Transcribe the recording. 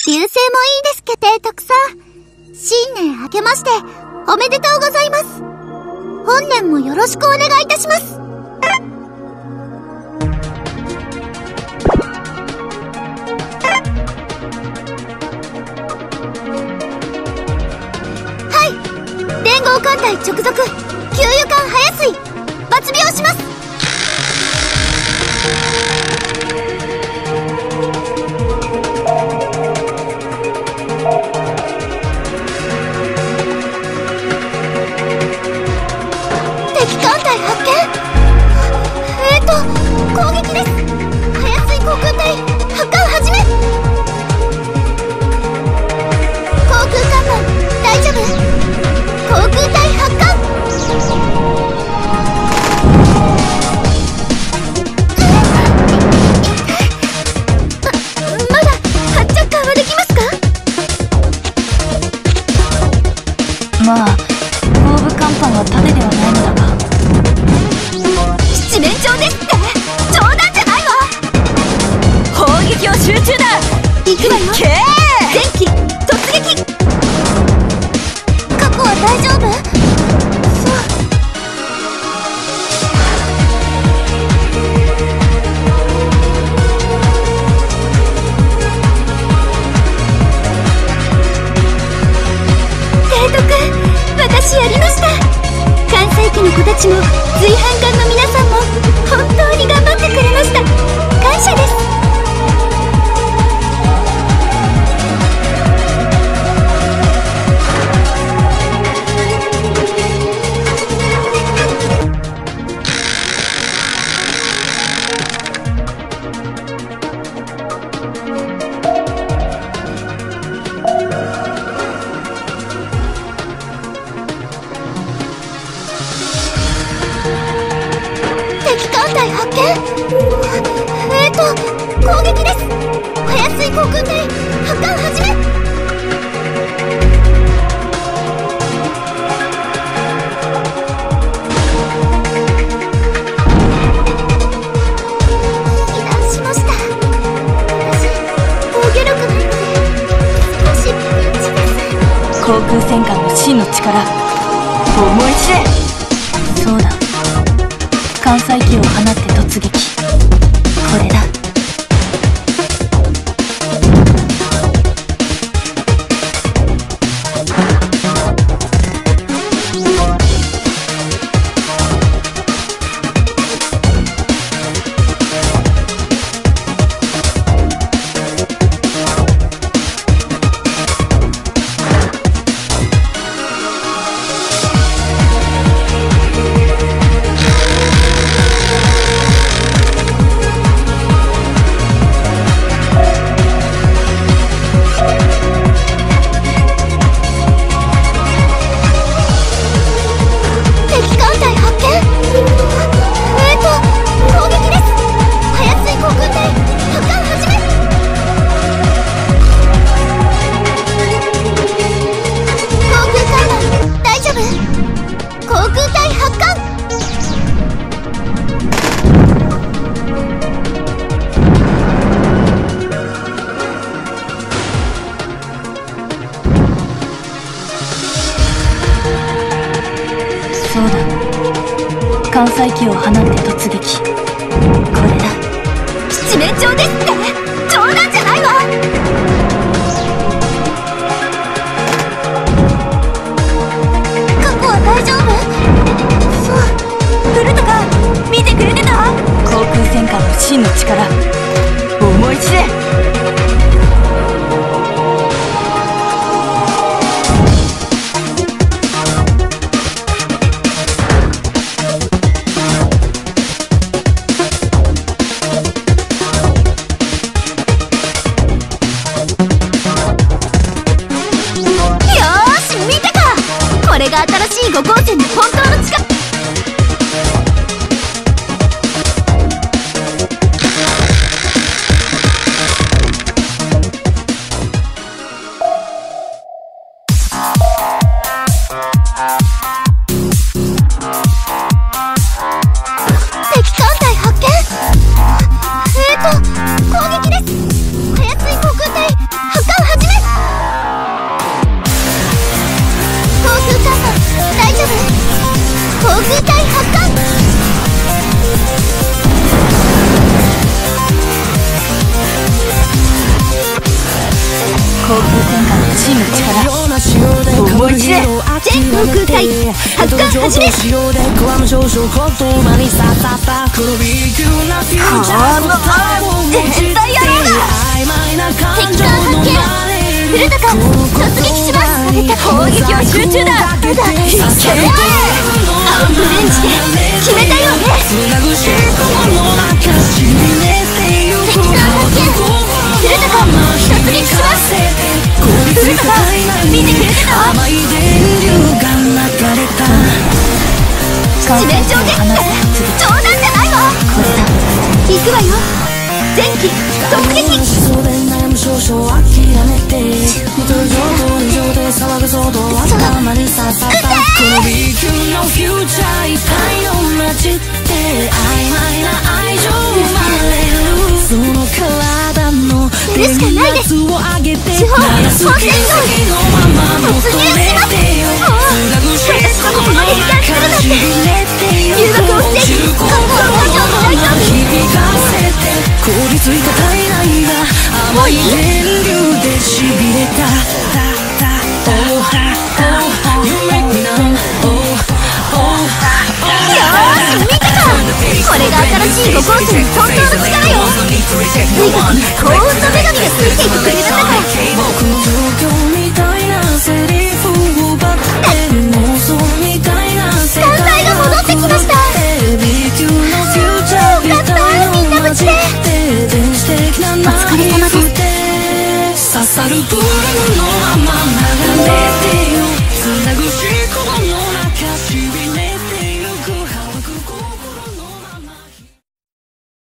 流星もいいですけ提督さん。新年明けましておめでとうございます。本年もよろしくお願いいたします。はい、連合艦隊直属給油艦早水抜病します。攻撃です。早水航空隊発艦始め。航空艦内大丈夫？航空隊発艦。まだ発着艦はできますか？ まあ後部甲板は盾ではないのだが。 七面鳥ですって。冗談じゃないわ。 砲撃を集中だ。 行くわよ。前期突撃。過去は大丈夫？そう。提督、私やりました。関西機の子たちも随伴艦の皆さんも本当に頑張ってくれました。感謝です。発見。攻撃です。早水航空隊発艦始め。油断しました。私防御力ないので少しピンチです。 航空戦艦の真の力、思い知れ。そうだ、関西機を放って突撃。これだ。そうだ、関西機を放って突撃。これだ。 七面鳥ですって。冗談じゃないわ。過去は大丈夫？そう。 ブルトか、見てくれてた？航空戦艦の真の力、思い知れ。 これが新しい5号線の本当の力。敵艦隊発見。攻撃です。早水航空隊発艦始め。 航空戦艦の真の力思い知れ。 全航空隊発艦始め。天才野郎だ。敵艦発見。古高突撃します。攻撃は集中だ。いけ青ブレンジで決めたよね。敵艦発見。古高突撃します。古高見てくれてた。七面鳥撃って冗談じゃないわ。行くわよ。前期突撃。これしかないです。地方本戦闘突入します。私の心に離するなんて。誘惑を防ぎ今後は王女の大丈夫。もういい。これが新しい5号機の本当の力よ。ついが幸運の女神がついていてくれるんだから。艦隊が戻ってきました。よかった、みんな無事で。お疲れ様です。刺さるブルーのまま流れてよ。